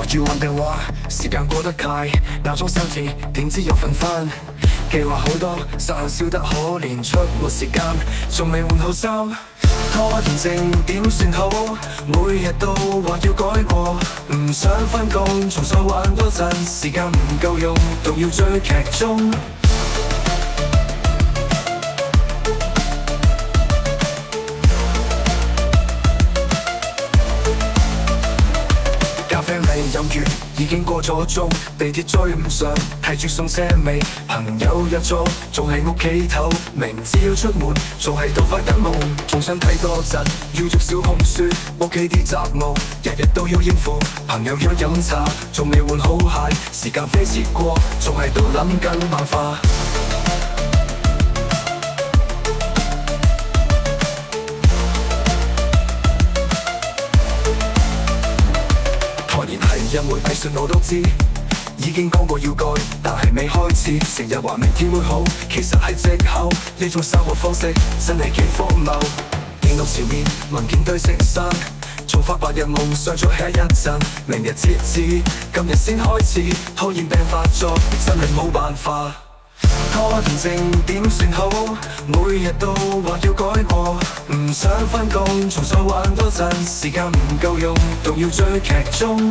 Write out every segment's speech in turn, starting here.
要玩的話，時間過得快，鬧鐘3次，點知又瞓返。計劃好多，實行笑得可憐，出沒時間，仲未換好衫。拖延症點算好？每日都話要改過，唔想分工，重新玩多陣，時間唔夠用，仲要追劇中。咖啡未飲完，已經過咗鐘，地鐵追唔上，睇住送車尾，朋友約咗，仲喺屋企唞，明知要出門，仲喺度發緊夢，仲想睇多陣 YouTube 小紅書，屋企啲雜務，日日都要應付，朋友約飲茶，仲未換好鞋，時間飛馳過，仲喺度諗緊辦法。拖延係一門藝術，我都知，已經講過要改，但係未開始。成日話明天會好，其實係藉口。呢種生活方式真係幾荒謬。電腦前面文件堆成山，仲發白日夢，想再 hea 一陣。明日截止，今日先開始，拖延病發作，真係冇辦法。拖延症點算好？每日都話要改過，唔想分工，重新玩多陣，時間唔夠用，仲要追劇中。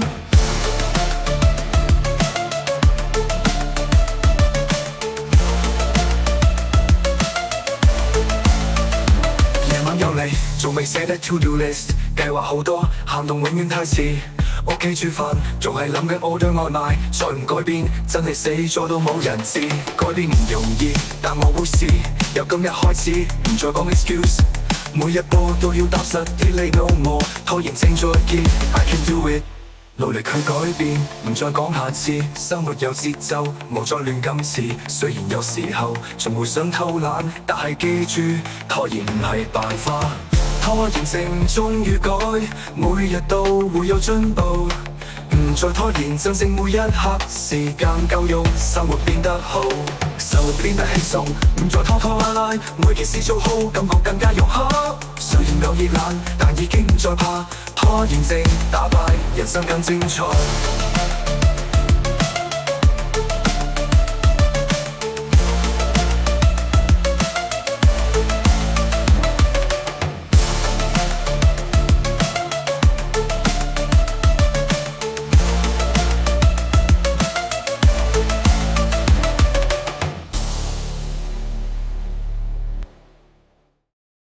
夜晚又嚟，仲未寫得 to do list， 計劃好多，行動永遠太遲。屋企煮飯，仲係諗緊 order外賣，再唔改變，真係死咗都冇人知。改變唔容易，但我會試。由今日開始，唔再講 excuse， 每一步都要踏實啲 ，lay no more， 拖延症再見 ，I can do it， 努力去改變，唔再講下次。生活有節奏，無再亂咁遲。雖然有時候仲會想偷懶，但係記住，拖延唔係辦法。拖延症終於改，每日都會有進步，唔再拖延，珍惜每一刻，時間夠用，生活變得好，生活變得輕鬆，唔再拖拖拉拉，每件事做好，感覺更加融洽。雖然偶爾懶，但已經唔再怕，拖延症打敗人生更精彩。